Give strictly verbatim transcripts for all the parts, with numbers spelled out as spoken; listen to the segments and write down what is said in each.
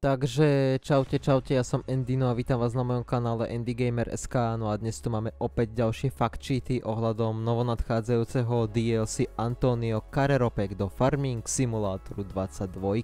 Takže čaute, čaute, ja som Endino a vítam vás na mojom kanále EndyGamer bodka es ká. No a dnes tu máme opäť ďalšie fact sheety ohľadom novonadchádzajúceho dé el cé Antonio Carrero Pack do Farming Simulatoru dvadsaťdva.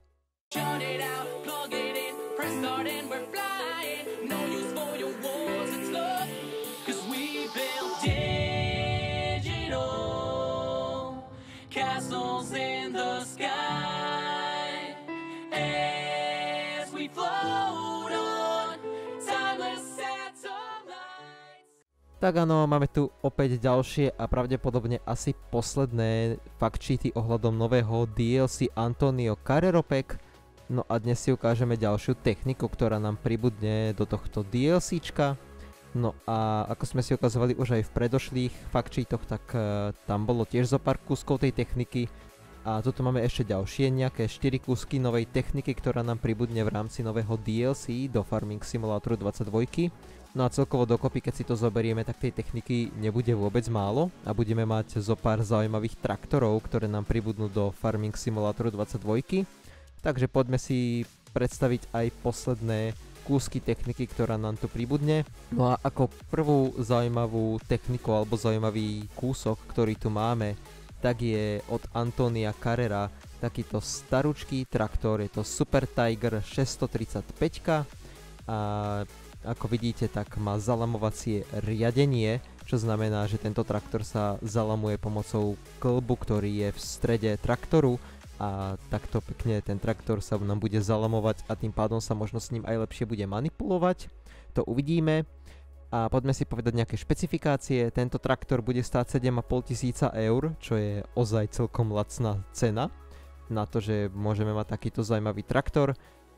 Tak áno, máme tu opäť ďalšie a pravdepodobne asi posledné fact sheety ohľadom nového dé el cé Antonio Carrero Pack. No a dnes si ukážeme ďalšiu techniku, ktorá nám pribudne do tohto DLCčka. No a ako sme si ukazovali už aj v predošlých fact sheetoch, tak uh, tam bolo tiež zo pár kúskov tej techniky. A tu máme ešte ďalšie nejaké štyri kúsky novej techniky, ktorá nám pribudne v rámci nového dé el cé do Farming Simulatoru dvadsaťdva. No a celkovo dokopy, keď si to zoberieme, tak tej techniky nebude vôbec málo a budeme mať zo pár zaujímavých traktorov, ktoré nám pribudnú do Farming Simulatoru dvadsaťdva. Takže poďme si predstaviť aj posledné kúsky techniky, ktorá nám tu pribudne. No a ako prvú zaujímavú techniku alebo zaujímavý kúsok, ktorý tu máme, tak je od Antonia Carrera takýto staručký traktor, je to Super Tiger šesťstotridsaťpäť a ako vidíte, tak má zalamovacie riadenie, čo znamená, že tento traktor sa zalamuje pomocou klbu, ktorý je v strede traktoru a takto pekne ten traktor sa nám bude zalamovať a tým pádom sa možno s ním aj lepšie bude manipulovať. To uvidíme. A poďme si povedať nejaké špecifikácie. Tento traktor bude stáť sedem a pol tisíca eur, čo je ozaj celkom lacná cena na to, že môžeme mať takýto zaujímavý traktor.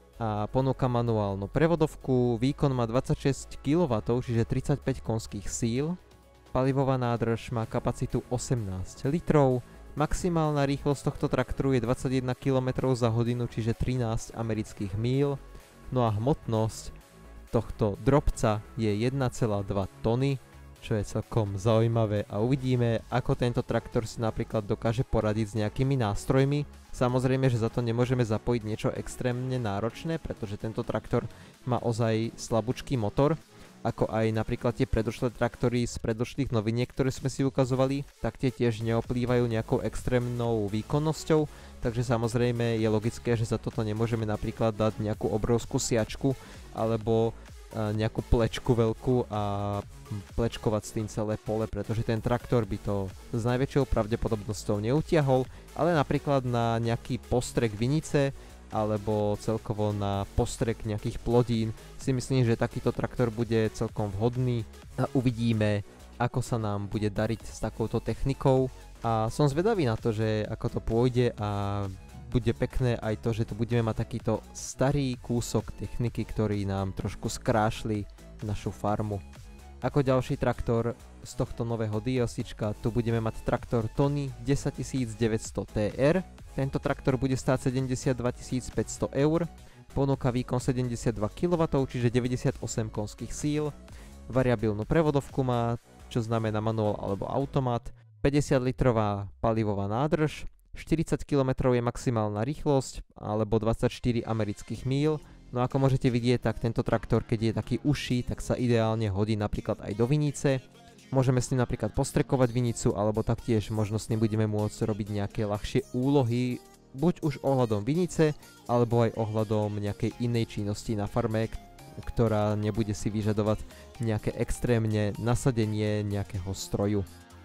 A ponúka manuálnu prevodovku, výkon má dvadsaťšesť kilowattov, čiže tridsaťpäť konských síl. Palivová nádrž má kapacitu osemnásť litrov. Maximálna rýchlosť tohto traktoru je dvadsaťjeden kilometrov za hodinu, čiže trinásť amerických míl. No a hmotnosť tohto drobca je jedna celá dva tony, čo je celkom zaujímavé a uvidíme, ako tento traktor si napríklad dokáže poradiť s nejakými nástrojmi. Samozrejme, že za to nemôžeme zapojiť niečo extrémne náročné, pretože tento traktor má ozaj slabúčký motor, ako aj napríklad tie predošlé traktory z predošlých noviniek, ktoré sme si ukazovali, tak tie tiež neoplývajú nejakou extrémnou výkonnosťou, takže samozrejme je logické, že za toto nemôžeme napríklad dať nejakú obrovskú siačku alebo nejakú plečku veľkú a plečkovať s tým celé pole, pretože ten traktor by to s najväčšou pravdepodobnosťou neutiahol, ale napríklad na nejaký postrek vinice alebo celkovo na postrek nejakých plodín si myslím, že takýto traktor bude celkom vhodný a uvidíme, ako sa nám bude dariť s takouto technikou a som zvedavý na to, že ako to pôjde a bude pekné aj to, že tu budeme mať takýto starý kúsok techniky, ktorý nám trošku skrášli našu farmu. Ako ďalší traktor z tohto nového DLCčka tu budeme mať traktor Tony desaťtisícdeväťsto té er. Tento traktor bude stáť sedemdesiatdva tisíc päťsto eur, ponúka výkon sedemdesiatdva kilowattov, čiže deväťdesiatosem konských síl, variabilnú prevodovku má, čo znamená manuál alebo automat, päťdesiat litrová palivová nádrž, štyridsať kilometrov je maximálna rýchlosť alebo dvadsaťštyri amerických míl. No ako môžete vidieť, tak tento traktor, keď je taký uší, tak sa ideálne hodí napríklad aj do vinice. Môžeme s ním napríklad postrekovať vinicu alebo taktiež možno s ním budeme môcť robiť nejaké ľahšie úlohy, buď už ohľadom vinice alebo aj ohľadom nejakej inej činnosti na farme, ktorá nebude si vyžadovať nejaké extrémne nasadenie nejakého stroju.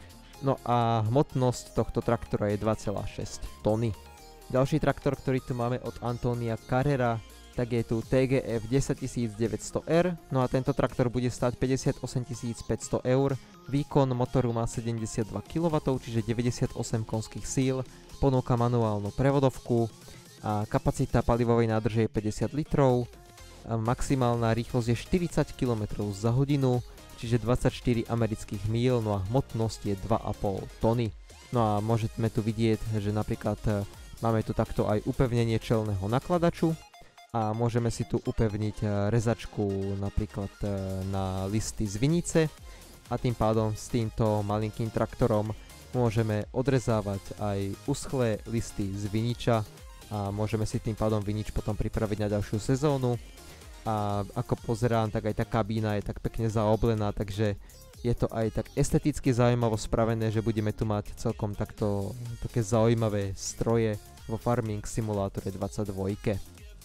No a hmotnosť tohto traktora je dva celé šesť tony. Ďalší traktor, ktorý tu máme od Antonia Carrera, tak je tu té gé ef desaťtisícdeväťsto er. No a tento traktor bude stáť päťdesiatosem tisíc päťsto eur. Výkon motoru má sedemdesiatdva kilowattov, čiže deväťdesiatosem konských síl. Ponúka manuálnu prevodovku a kapacita palivovej nádrže je päťdesiat litrov. A maximálna rýchlosť je štyridsať kilometrov za hodinu, čiže dvadsaťštyri amerických míl, no a hmotnosť je dva a pol tony. No a môžeme tu vidieť, že napríklad máme tu takto aj upevnenie čelného nakladaču a môžeme si tu upevniť rezačku napríklad na listy z vinice a tým pádom s týmto malinkým traktorom môžeme odrezávať aj uschlé listy z viniča a môžeme si tým pádom vinič potom pripraviť na ďalšiu sezónu. A ako pozerám, tak aj tá kabína je tak pekne zaoblená, takže je to aj tak esteticky zaujímavo spravené, že budeme tu mať celkom takto také zaujímavé stroje vo Farming Simulátore dvadsaťdva.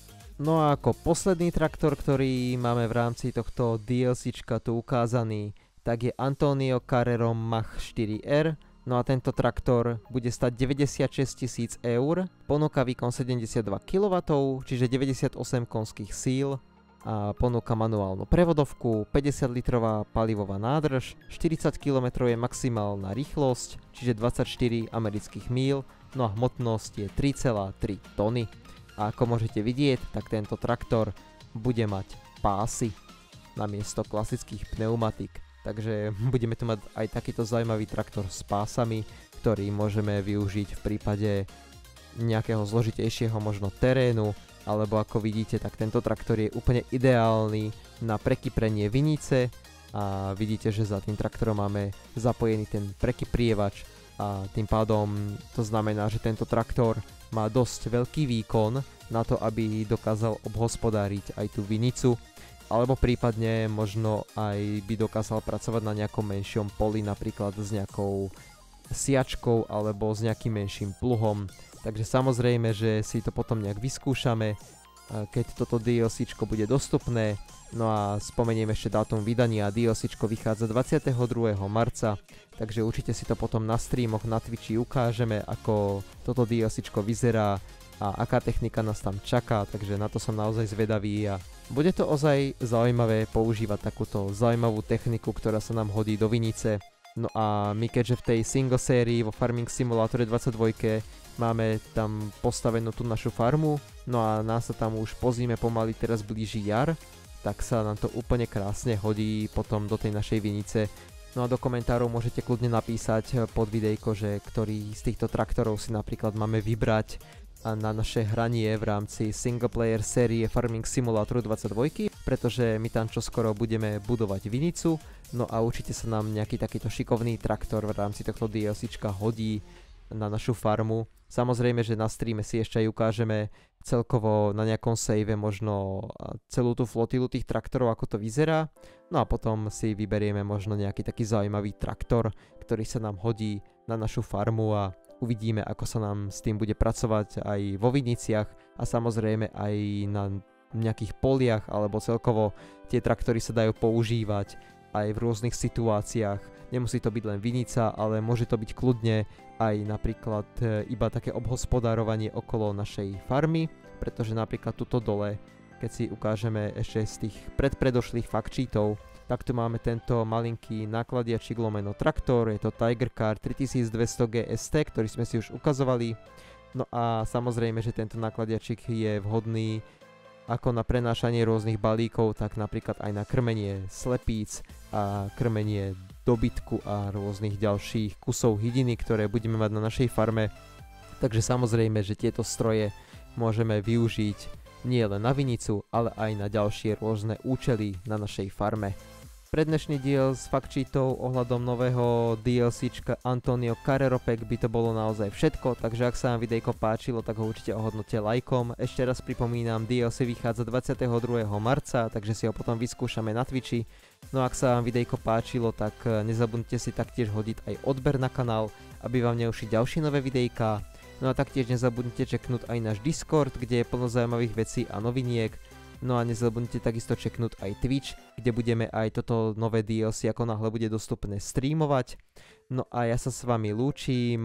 No a ako posledný traktor, ktorý máme v rámci tohto DLCčka tu ukázaný, tak je Antonio Carrero Mach štyri R. No a tento traktor bude stať deväťdesiatšesť tisíc eur, ponúka výkon sedemdesiatdva kilowattov, čiže deväťdesiatosem konských síl, a ponúka manuálnu prevodovku, päťdesiat litrová palivová nádrž, štyridsať kilometrov je maximálna rýchlosť, čiže dvadsaťštyri amerických míl, no a hmotnosť je tri celé tri tony. A ako môžete vidieť, tak tento traktor bude mať pásy namiesto klasických pneumatík. Takže budeme tu mať aj takýto zaujímavý traktor s pásami, ktorý môžeme využiť v prípade nejakého zložitejšieho možno terénu, alebo ako vidíte, tak tento traktor je úplne ideálny na prekyprenie vinice a vidíte, že za tým traktorom máme zapojený ten prekyprievač a tým pádom to znamená, že tento traktor má dosť veľký výkon na to, aby dokázal obhospodáriť aj tú vinicu, alebo prípadne možno aj by dokázal pracovať na nejakom menšom poli, napríklad s nejakou siačkou alebo s nejakým menším pluhom. Takže samozrejme, že si to potom nejak vyskúšame, keď toto DLCčko bude dostupné. No a spomeniem ešte dátum vydania. DLCčko vychádza dvadsiateho druhého marca, takže určite si to potom na streamoch na Twitchi ukážeme, ako toto DLCčko vyzerá a aká technika nás tam čaká, takže na to som naozaj zvedavý a bude to ozaj zaujímavé používať takúto zaujímavú techniku, ktorá sa nám hodí do vinice. No a my keďže v tej single sérii vo Farming Simulátore dvadsaťdva máme tam postavenú tú našu farmu, no a nás sa tam už po zime pomaly teraz blíži jar, tak sa nám to úplne krásne hodí potom do tej našej vinice. No a do komentárov môžete kľudne napísať pod videjko, že ktorý z týchto traktorov si napríklad máme vybrať na naše hranie v rámci single player série Farming Simulatoru dvadsaťdva, pretože my tam čoskoro budeme budovať vinicu, no a určite sa nám nejaký takýto šikovný traktor v rámci tohto DLCčka hodí na našu farmu. Samozrejme, že na streame si ešte aj ukážeme celkovo na nejakom save možno celú tú flotilu tých traktorov, ako to vyzerá. No a potom si vyberieme možno nejaký taký zaujímavý traktor, ktorý sa nám hodí na našu farmu a uvidíme, ako sa nám s tým bude pracovať aj vo viniciach a samozrejme aj na nejakých poliach, alebo celkovo tie traktory sa dajú používať aj v rôznych situáciách. Nemusí to byť len vinica, ale môže to byť kľudne aj napríklad iba také obhospodárovanie okolo našej farmy, pretože napríklad tuto dole, keď si ukážeme ešte z tých predpredošlých fact sheetov, tak tu máme tento malinký nákladiačik lomeno traktor, je to Tiger Car tritisícdvesto G S T, ktorý sme si už ukazovali. No a samozrejme, že tento nákladiačik je vhodný ako na prenášanie rôznych balíkov, tak napríklad aj na krmenie slepíc a krmenie dobytku a rôznych ďalších kusov hydiny, ktoré budeme mať na našej farme. Takže samozrejme, že tieto stroje môžeme využiť nie len na vinicu, ale aj na ďalšie rôzne účely na našej farme. Pre dnešný diel s fact sheetov ohľadom nového DLCčka Antonio Carrero Pack by to bolo naozaj všetko, takže ak sa vám videjko páčilo, tak ho určite ohodnote lajkom. Ešte raz pripomínam, D L C vychádza dvadsiateho druhého marca, takže si ho potom vyskúšame na Twitchi. No ak sa vám videjko páčilo, tak nezabudnite si taktiež hodiť aj odber na kanál, aby vám neušli ďalšie nové videjká. No a taktiež nezabudnite čeknúť aj náš Discord, kde je plno zaujímavých vecí a noviniek. No a nezabudnite takisto čeknúť aj Twitch, kde budeme aj toto nové D L C ako náhle bude dostupné streamovať. No a ja sa s vami lúčim.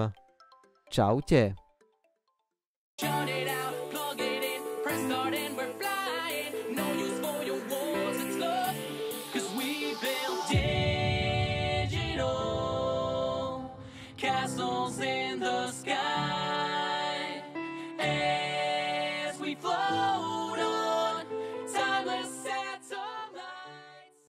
Čaute. Castles in the sky.